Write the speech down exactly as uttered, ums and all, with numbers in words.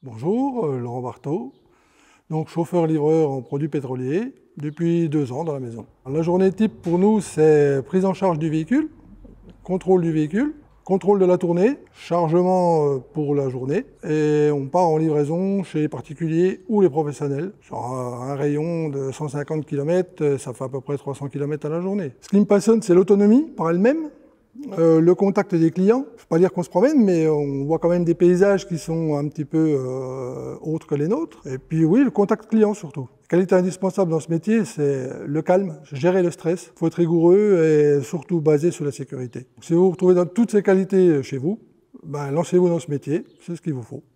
Bonjour, euh, Laurent Barthaud, donc chauffeur-livreur en produits pétroliers depuis deux ans dans la maison. La journée type pour nous, c'est prise en charge du véhicule, contrôle du véhicule, contrôle de la tournée, chargement euh, pour la journée et on part en livraison chez les particuliers ou les professionnels. Sur un, un rayon de cent cinquante kilomètres, ça fait à peu près trois cents kilomètres à la journée. Ce qui me passionne, c'est l'autonomie par elle-même. Euh, le contact des clients, je ne veux pas dire qu'on se promène, mais on voit quand même des paysages qui sont un petit peu euh, autres que les nôtres. Et puis oui, le contact client surtout. La qualité indispensable dans ce métier, c'est le calme, gérer le stress. Il faut être rigoureux et surtout basé sur la sécurité. Si vous vous retrouvez dans toutes ces qualités chez vous, ben, lancez-vous dans ce métier, c'est ce qu'il vous faut.